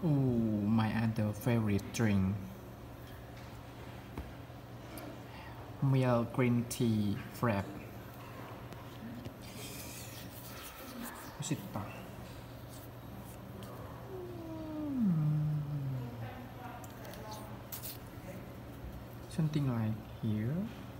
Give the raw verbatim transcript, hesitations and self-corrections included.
Oh, my other favorite drink, milk green tea frap. 맛있다. Something like here.